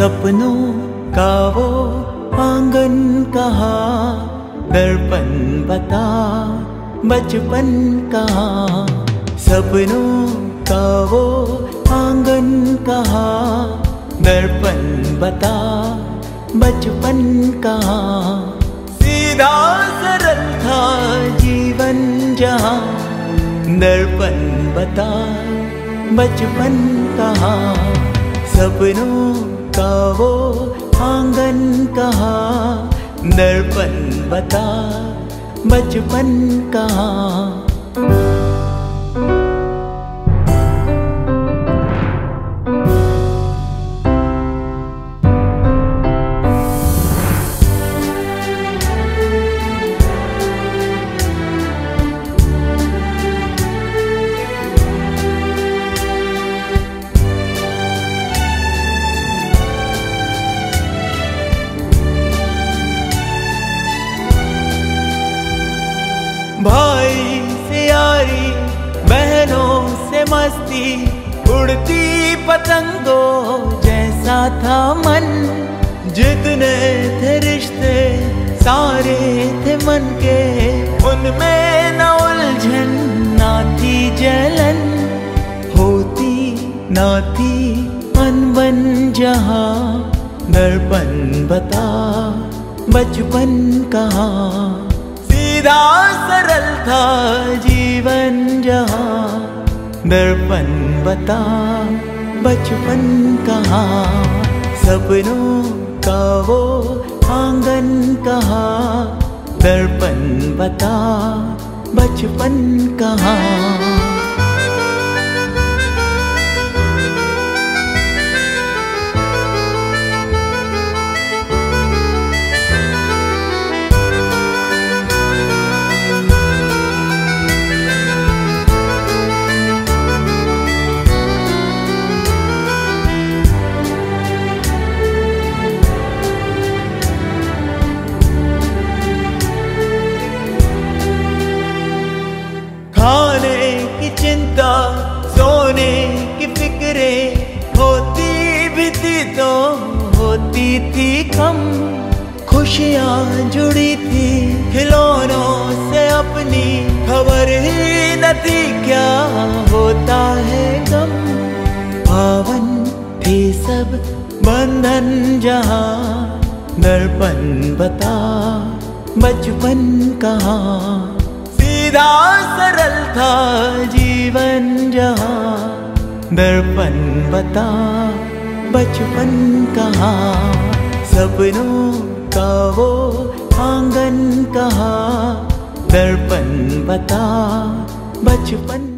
सपनों का वो आंगन कहाँ, दर्पण बता बचपन कहाँ। सपनों का वो आंगन कहाँ, दर्पण बता बचपन कहाँ। सीधा सरल था जीवन जहाँ, दर्पण बता बचपन कहाँ। सपनों का वो आंगन कहाँ, दर्पण बता बचपन कहाँ। भाई से यारी, बहनों से मस्ती, उड़ती पतंगों जैसा था मन। जितने थे रिश्ते सारे थे मन के, उनमें न उलझन ना थी जलन। होती ना थी अनबन जहाँ, दर्पण बता बचपन कहाँ। सीधा सरल था जीवन जहाँ, दर्पण बता बचपन कहाँ। सपनों का वो आंगन कहाँ, दर्पण बता बचपन कहाँ। खाने की चिंता, सोने की फिक्रें, होती भी थी तो होती थी कम। खुशियाँ जुड़ी थी खिलौनों से अपनी, खबर ही न थी क्या होता है गम। पावन थे सब बंधन जहाँ, दर्पण बता बचपन कहाँ। सीधा सरल था जीवन जहाँ, दर्पण बता बचपन कहाँ। सपनों का वो आंगन कहाँ, दर्पण बता बचपन